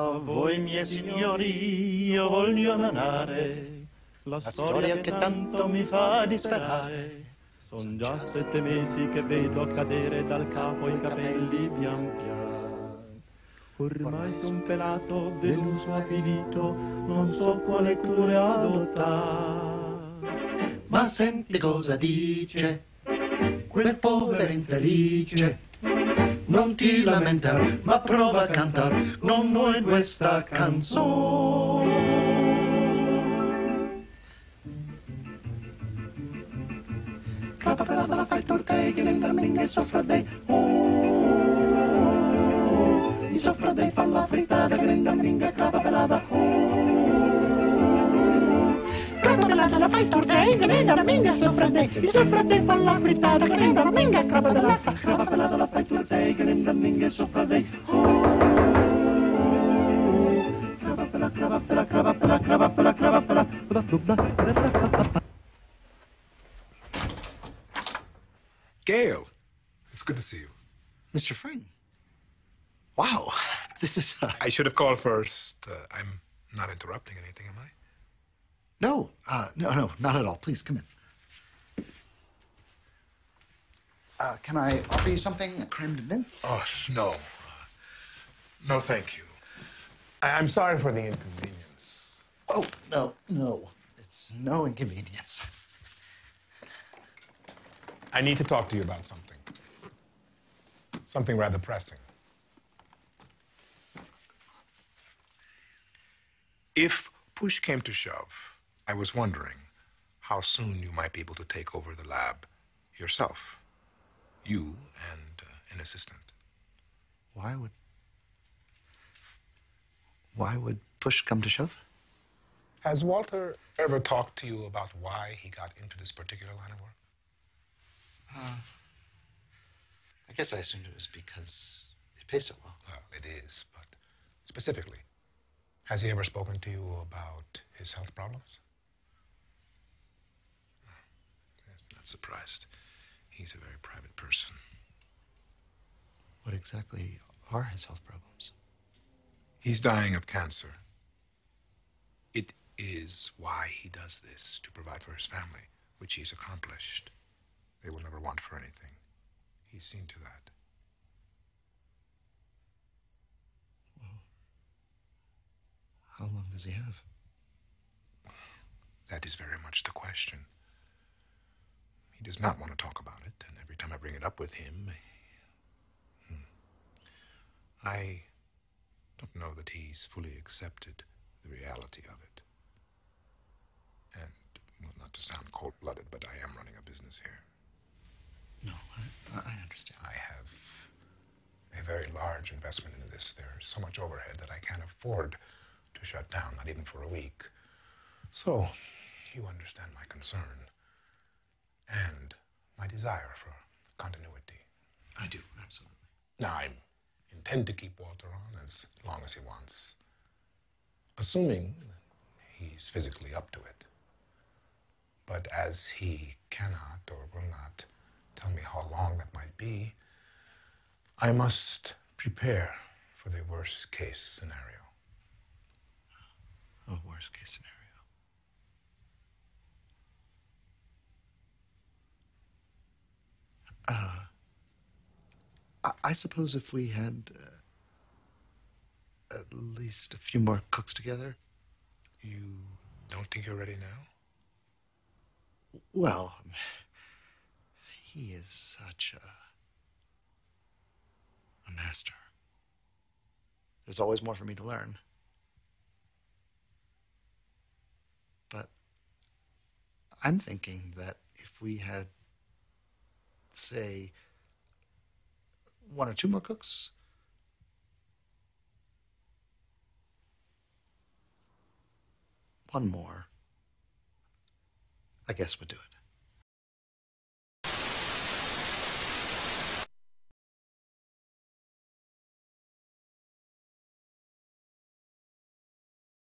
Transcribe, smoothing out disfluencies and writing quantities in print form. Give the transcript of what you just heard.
voi miei signori, io voglio narrare la storia che tanto mi fa disperare. Son già 7 mesi che vedo cadere dal capo i capelli pian pian. Ormai son pelato, deluso, avvilito, non so quale cure adottare. Ma senti cosa dice quel povero infelice. Non ti lamentar, ma prova a cantar, non noi questa canzone. Crapa pelada la fai tortei, che nel vermiglia soffra dei. Oh, i soffra dei fa la frittata, che nel vermiglia crapa pelada. Crapa pelada la fai tortei, che nel vermiglia soffra dei. I soffra dei fa la frittata, che nel vermiglia crapa pelada. Crapa pelada la fai tortei, che nel vermiglia soffra dei. Gale, it's good to see you. Mr. Frame. Wow, this is... I should have called first. I'm not interrupting anything, am I? No, no, not at all. Please, come in. Can I offer you something? A creme de menthe? Oh, no. No, thank you. I'm sorry for the inconvenience. Oh, no. It's no inconvenience. I need to talk to you about something. Something rather pressing. If push came to shove, I was wondering how soon you might be able to take over the lab yourself. You and an assistant. Why would push come to shove? Has Walter ever talked to you about why he got into this particular line of work? I guess I assumed it was because it pays so well. Well, it is, but specifically, has he ever spoken to you about his health problems? I'm not surprised. He's a very private person. What exactly are his health problems? He's dying of cancer. It is why he does this, to provide for his family, which he's accomplished. They will never want for anything. He's seen to that. Well, how long does he have? That is very much the question. He does not want to talk about it, and every time I bring it up with him, I don't know that he's fully accepted the reality of it. And, well, not to sound cold-blooded, but I am running a business here. No, I understand. I have a very large investment into this. There's so much overhead that I can't afford to shut down, not even for a week. So, you understand my concern and my desire for continuity. I do, absolutely. Now, I intend to keep Walter on as long as he wants, assuming he's physically up to it. But as he cannot or will not tell me how long that might be, I must prepare for the worst-case scenario. A worst-case scenario. I suppose if we had at least a few more cooks together. You don't think you're ready now? Well, he is such a master. There's always more for me to learn. But I'm thinking that if we had, say, 1 or 2 more cooks, one more, I guess would do it.